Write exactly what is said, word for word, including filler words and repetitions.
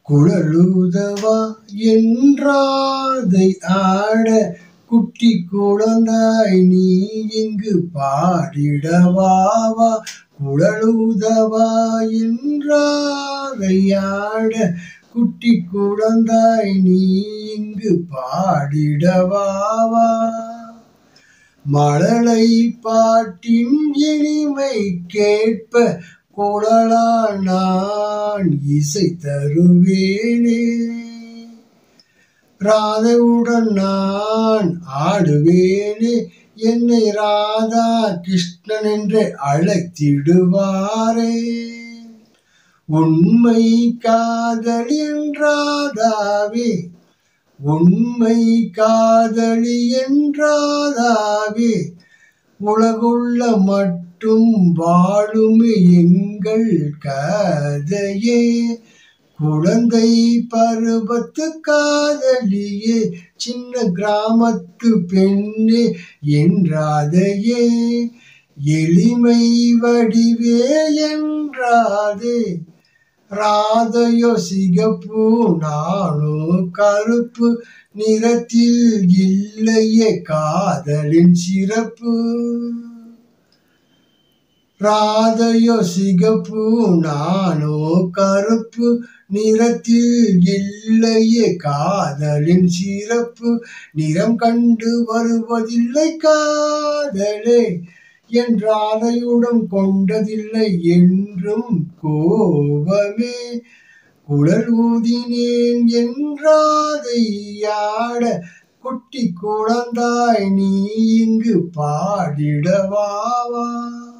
குழலுதவா என்றாதை ஆட குட்டி குழந்தாய் நீ இங்கு பாடிடவாவா. குழலுதவா என்றாதை ஆட குட்டி குழந்தாய் நீ இங்கு பாடிடவாவா. மழலை பாட்டின் இனிமை கேட்ப குழலால் நான் இசை தருவேனே. ராதையுடன் நான் ஆடுவேனே, என்னை ராதா கிருஷ்ணன் என்று அழைத்திடுவாரே. உண்மை காதலி என்றாதாவே, உண்மை காதலி என்றாதாவே, உலகுள்ள மட்டும் வாழும் எங்கள் கதையே. குழந்தை பருவத்து காதலியே, சின்ன கிராமத்து பெண்ணே என்றாதையே. எளிமை வடிவே என்றாதே, ராதையோ சிகப்பு நானோ கருப்பு, நிறத்தில் இல்லையே காதலின் சிறப்பு. ராதையோ சிகப்பு நானோ கருப்பு, நிறத்தில் இல்லையே காதலின் சிறப்பு. நிறம் கண்டு வருவதில்லை காதலே, என் ராதையுடன் கொண்டதில்லை என்றும் கோபமே. குழல் ஊதினேன் என்றாதை ஆட குட்டி குழந்தாய் நீ இங்கு பாடிடவாவா.